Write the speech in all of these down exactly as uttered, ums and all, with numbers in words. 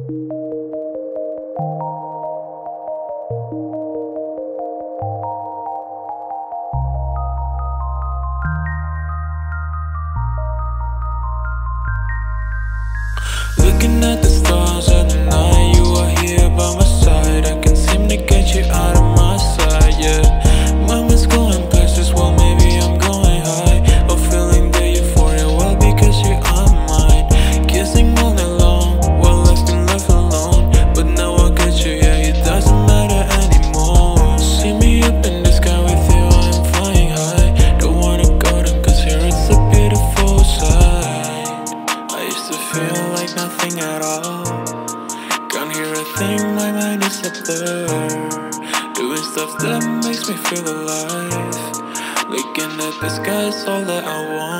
Looking at the stars at the night, you are here by my side. I can't seem to get you out of my sight, yeah. Moments going places, well maybe I'm going high. Or feeling the euphoria, well because you are mine. Kissing all night long, well left and left alone. But now I got you, yeah, it doesn't matter anymore. See me up in the sky with you, I'm flying high. Don't wanna go down cause here it's a beautiful sight. I used to feel like nothing at all. Can't hear a thing, my mind is a blur. Doing stuff that makes me feel alive. Looking at the sky's all that I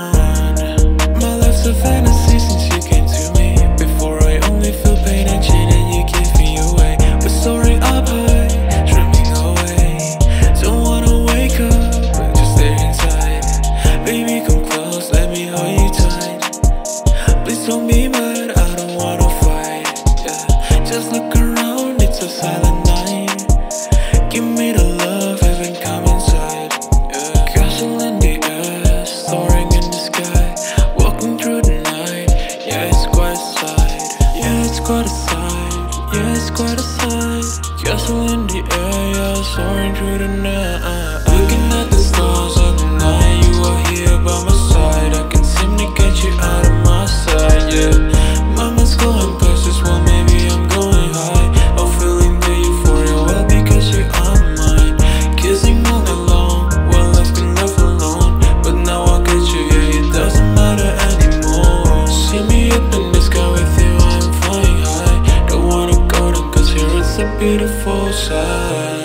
want. My life's a fantasy since you came to me. Before I only feel pain and shame and you give me away. But soaring up high, dreaming away. Don't wanna wake up, just stay inside. Baby come close, let me hold you tight. Please don't be mad, I don't wanna fight, yeah. Just look around, it's a silent night. Give me the love, heaven come inside, yeah. Castle in the air, soaring in the sky. Walking through the night, yeah, it's quite a sight. Yeah, it's quite a sight, yeah, it's quite a sight. Castle in the air, yeah, soaring through the night. Looking at the stars at the night, you are here by my side. I can't seem to get you out of my sight, yeah. Mama's going places, well maybe I'm going high. Or feeling the euphoria, well because you are mine. Kissing all night long, well left and left alone. But now I got you, yeah, it doesn't matter anymore. See me up in the sky with you, I'm flying high. Don't wanna go down cause here it's a beautiful sight.